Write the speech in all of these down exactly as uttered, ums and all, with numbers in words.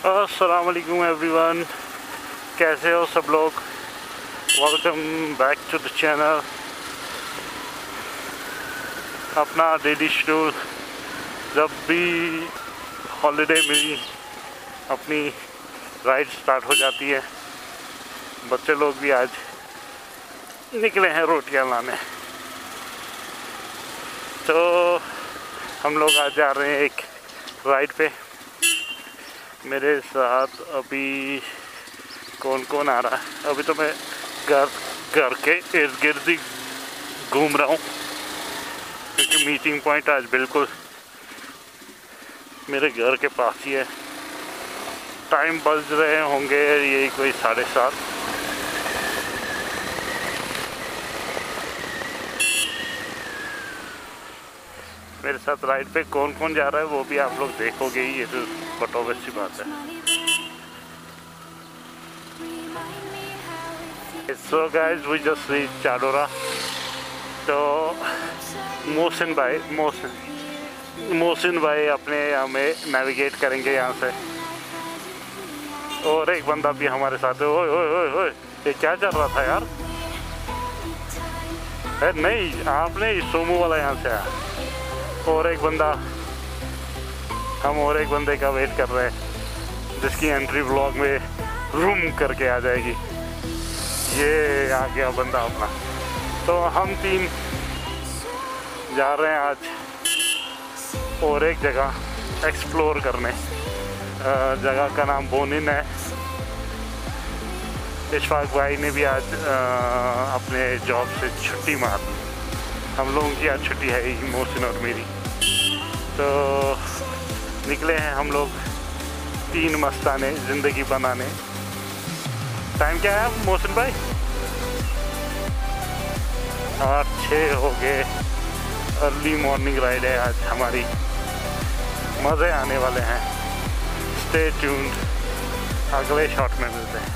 अस्सलाम वालेकुम एवरीवन, कैसे हो सब लोग। Welcome back to the channel. अपना डेली शेड्यूल, जब भी हॉलीडे मिली अपनी राइड स्टार्ट हो जाती है। बच्चे लोग भी आज निकले हैं रोटियां लाने, तो हम लोग आज जा रहे हैं एक राइड पे। मेरे साथ अभी कौन कौन आ रहा है, अभी तो मैं घर घर के इर्द गिर्द ही घूम रहा हूँ, क्योंकि मीटिंग पॉइंट आज बिल्कुल मेरे घर के पास ही है। टाइम बज रहे होंगे यही कोई साढ़े सात। मेरे साथ राइड पे कौन कौन जा रहा है वो भी आप लोग देखोगे ही, ये तो बट ऑब्वियस सी बात है। So guys, we just reach Chadoora. तो मोहसिन भाई मोहसिन मोहसिन भाई अपने हमें नेविगेट करेंगे यहाँ से, और एक बंदा भी हमारे साथ है। ओए ओए ओए ओए, ये क्या चल रहा था यार। है नहीं, आपने सोमू वाला यहाँ से आया। और एक बंदा, हम और एक बंदे का वेट कर रहे हैं, जिसकी एंट्री व्लॉग में रूम करके आ जाएगी। ये आ गया बंदा अपना। तो हम तीन जा रहे हैं आज और एक जगह एक्सप्लोर करने। जगह का नाम बोनिन है। इशफाक भाई ने भी आज आ, अपने जॉब से छुट्टी मार ली। हम लोगों की आज छुट्टी है ही, मोहसिन और मेरी। तो निकले हैं हम लोग तीन मस्ताने ज़िंदगी बनाने। टाइम क्या है मोहसिन भाई? आठ छः हो गए। अर्ली मॉर्निंग राइड है आज हमारी, मज़े आने वाले हैं। स्टे ट्यून्ड, अगले शॉट में मिलते हैं।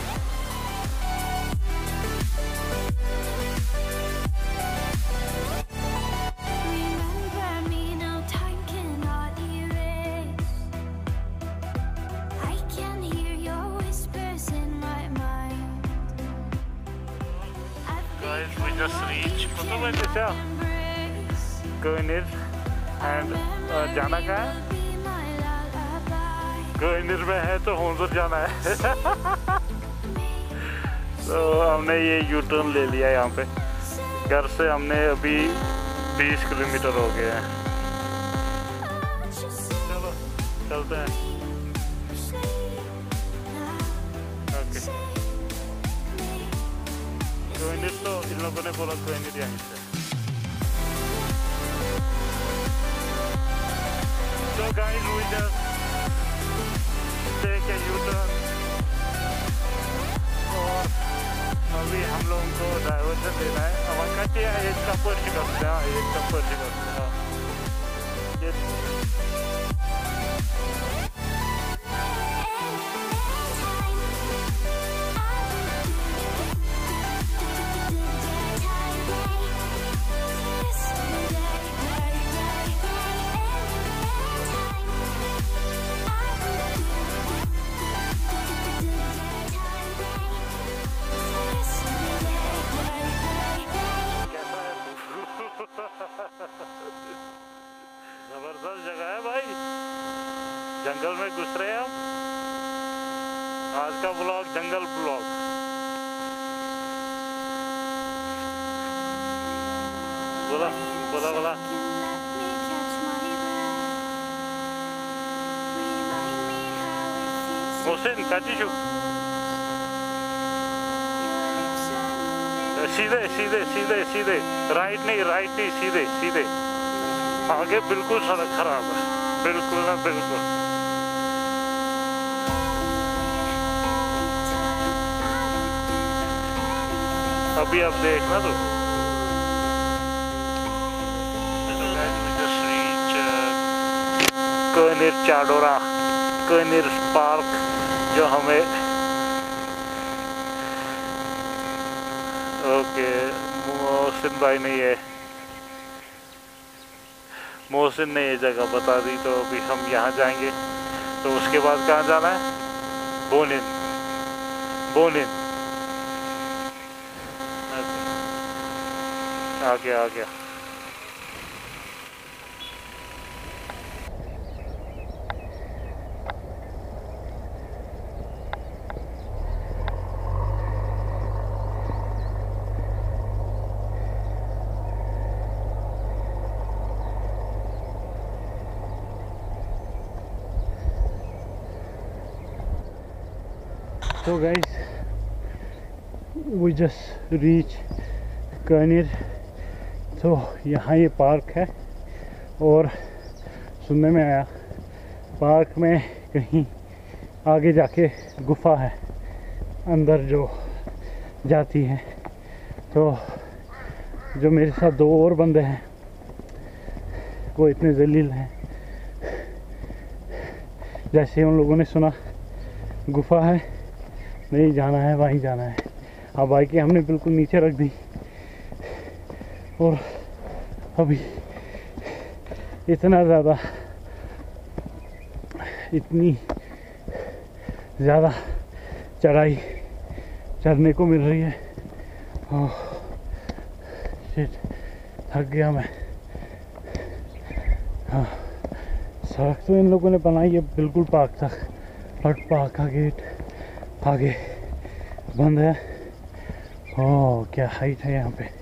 We just reached पता है क्या गयनिर, एंड जाना कहाँ है? गयनिर में है तो होंजर जाना है। तो हमने ये यू टर्न ले लिया यहाँ पे। घर से हमने अभी बीस किलोमीटर हो गए हैं। चलो चलते हैं। ओके, गयनिर तो इन लोगों ने बोला गयनिर यहीं से। So guys, we just take a U-turn, और अभी हम लोगों को डाइवर्जन देना है। अब कटिया एक का पर्ची करते हैं, एक का पर्ची करते हैं। जबरदस्त जगह है भाई, जंगल में घुस रहे हैं हम। आज का ब्लॉग जंगल ब्लॉग। बोला बोला बोला मोहसिन काटीशु, सीधे सीधे सीधे सीधे, राइट नहीं राइट नहीं, सीधे सीधे आगे। बिल्कुल सड़क खराब है, बिल्कुल ना बिल्कुल। अभी आप देखना तो गयनिर चाडोरा, गयनिर पार्क, जो हमें ओके मोहसिन भाई नहीं है, मोहसिन ने ये जगह बता दी। तो अभी हम यहाँ जाएंगे। तो उसके बाद कहाँ जाना है? Bonin, Bonin. आ गया आ गया। So guys, we just reach Kanir। तो यहाँ ये पार्क है और सुनने में आया पार्क में कहीं आगे जाके गुफा है अंदर जो जाती है। तो जो मेरे साथ दो और बंदे हैं वो इतने जलील हैं, जैसे उन लोगों ने सुना गुफा है, नहीं जाना है, वहीं जाना है। अब बाइकें हमने बिल्कुल नीचे रख दी और अभी इतना ज़्यादा इतनी ज़्यादा चढ़ाई चढ़ने को मिल रही है। ओह शिट, थक गया मैं। हाँ, सड़क तो इन लोगों ने बनाई है बिल्कुल पार्क तक, बट पार्क का गेट आगे बंद है। ओह क्या हाइट है यहाँ पे।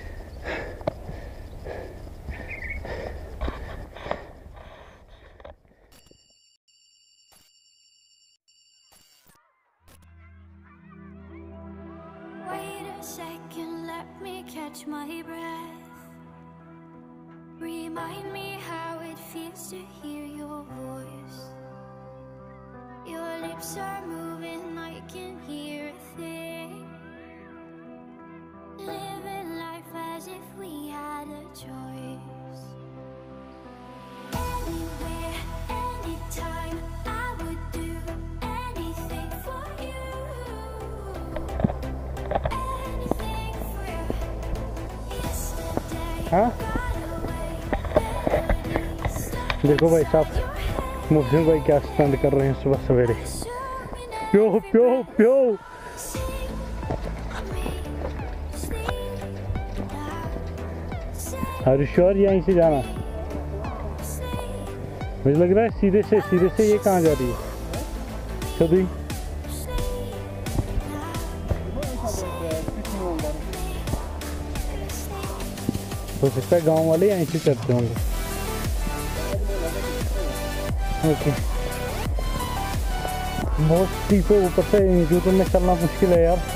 Wait a second, let me catch my breath. Remind me how it feels to hear your voice. Your lips are moving, I can hear a thing. Living life as if we had a choice. Anywhere, anytime, I would do anything for you. Anything for you. Yesterday, हाँ got away. देखो भाई साहब, मुस्लिम भाई क्या stunt कर रहे हैं सुबह सवेरे। प्यो प्यो प्यो। हर श्योर यहीं से जाना? मुझे लग रहा है सीधे से सीधे से ये कहाँ जा रही है? सभी हो सकता है गांव वाले यहीं से चढ़ते होंगे। ओके, बहुत स्टीप है ऊपर से, इन जूतों में चलना मुश्किल है यार।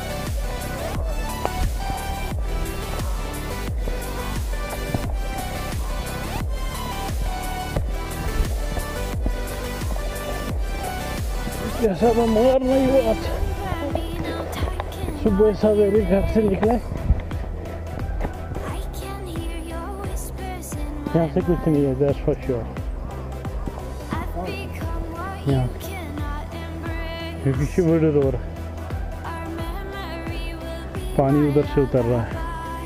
ऐसा तो मगर नहीं हुआ था। सुबह सवेरे घर से निकले, यहाँ से कुछ नहीं है, दैट्स फॉर श्योर। यहाँ क्योंकि शिवर हो रहा है, पानी उधर से उतर रहा है।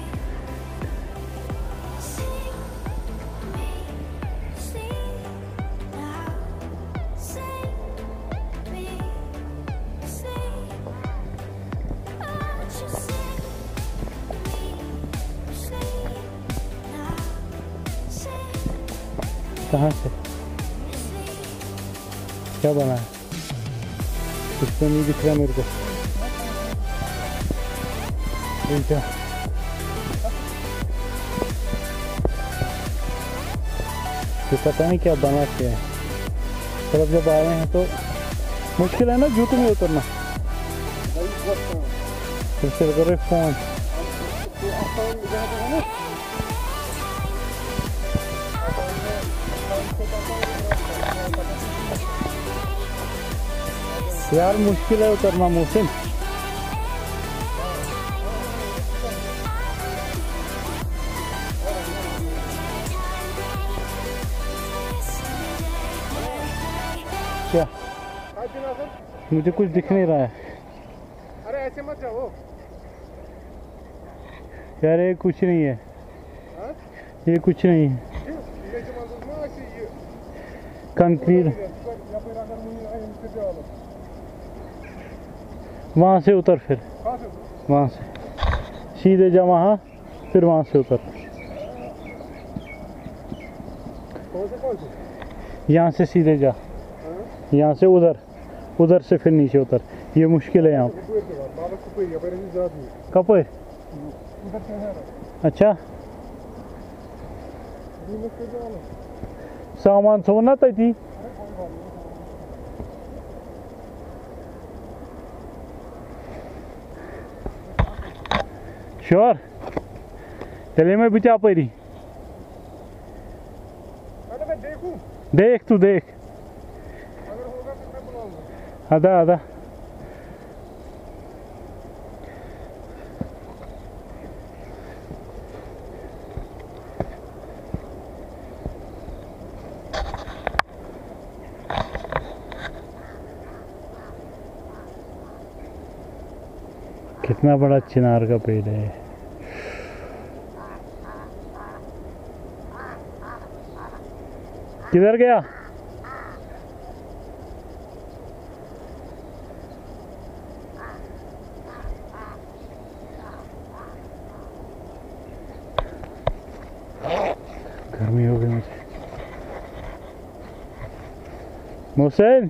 कहाँ से क्या बना है? कुछ तो नहीं दिख रहा मेरे को। क्या तो पता नहीं क्या बना क्या है। तरफ जब आए हैं तो मुश्किल है ना जूतों में उतरना। फिर से करो फोन। यार मुश्किल है उतरना मोहसिन। क्या मुझे कुछ दिख नहीं रहा है। अरे ऐसे मत जाओ यार, ये कुछ नहीं है। हा? ये कुछ नहीं है। कंक्रीट। वहाँ से उतर, फिर वहाँ से सीधे जा वहाँ, फिर वहाँ से उतर। यहाँ से सीधे जा, यहाँ से उधर, उधर से फिर नीचे उतर। ये मुश्किल है यहाँ पे। कपड़े अच्छा सामान सोना थी। श्योर चलिए मैं बिचा परी देख तू देख आधा आधा कितना बड़ा चिनार का पेड़ है। किधर गया? गर्मी हो गई मुझे। मोहसिन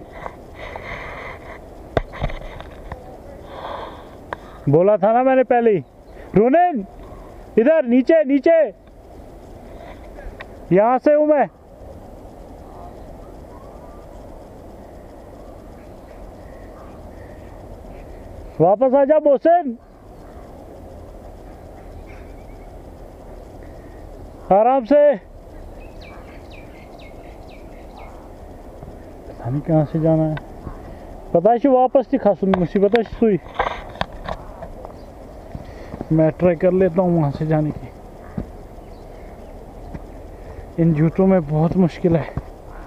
बोला था ना मैंने पहले ही। रोनेन इधर नीचे नीचे, यहां से हूं मैं। वापस आ जा मोहसिन, आराम से। पता नहीं कहाँ से जाना है। पता है वापस थी खासुन मुसीबत हुई। मैं ट्राई कर लेता हूँ वहाँ से जाने की। इन जूतों में बहुत मुश्किल है।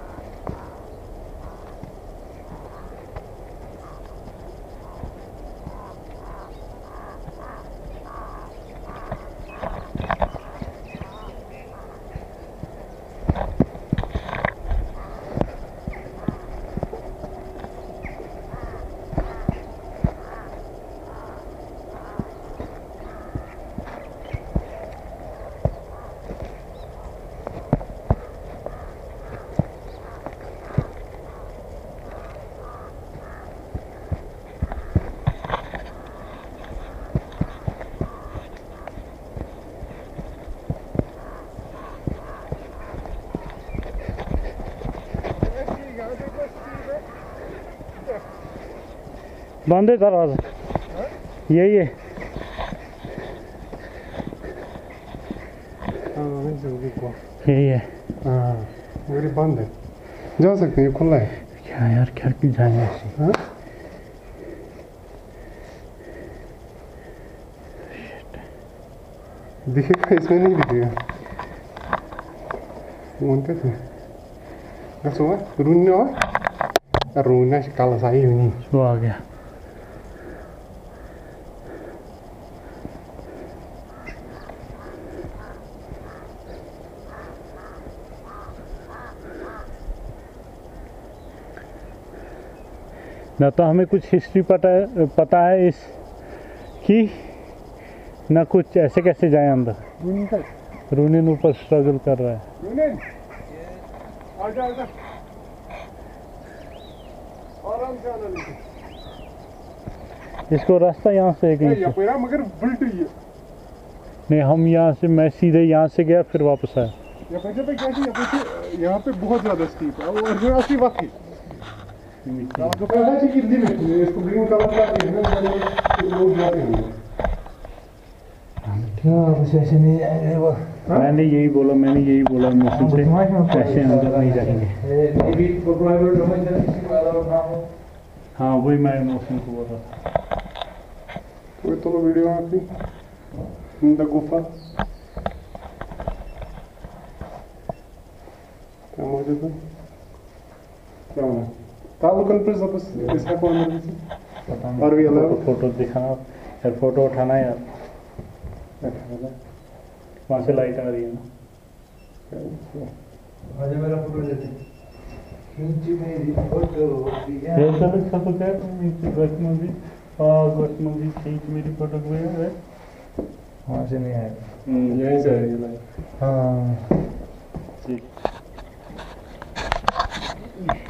बंद है दरवाजा, यही है। यही है। हाँ मेरी बंद है, जा सकते हैं, खुला है। क्या यार क्या क्यों जाएंगे ऐसे? हाँ? दिखेगा इसमें, नहीं दिखेगा। Mungkin tuh, nggak semua runnya, runnya kalau saya ini. वो आ गया। ना तो हमें कुछ हिस्ट्री पता है, पता है इस की, ना कुछ ऐसे कैसे जाए अंदर। रूनिन ऊपर स्ट्रगल कर रहा है। रूनिन, आजा आजा, आराम से आना नीचे। इसको रास्ता यहाँ से कहीं से। ये मगर बुलट ही है। नहीं हम यहाँ से, मैं सीधे यहाँ से गया फिर वापस आया। यहाँ पे पे क्या थी, यहाँ पे बहुत ज़्यादा स्टीप है और यहाँ की बात थी। तो पहले से कितनी में इसको ग्रीन कलर का है ना, लोग जाते हैं। क्या ऐसे नहीं जाएंगे वो। मैंने यही बोला, मैंने यही बोला मौसम से ऐसे अंदर नहीं जाएंगे। हाँ वही मैं मौसम को बोल रहा था। तो तो वीडियो आती द गुफा क्या मौजूद है, क्या होना तालु कल्पना बस इसका कौन है पता नहीं। और भी अलग फोटो दिखाना यार, फोटो उठाना यार। वहाँ से लाइट आ रही है ना, आज मेरा फोटो लेते खींच मेरी फोटो ये सब सब कुछ है नीचे बस में भी और बस में भी खींच मेरी फोटो को है वहाँ से नहीं आएगा यहीं से आएगी लाइन हाँ ठीक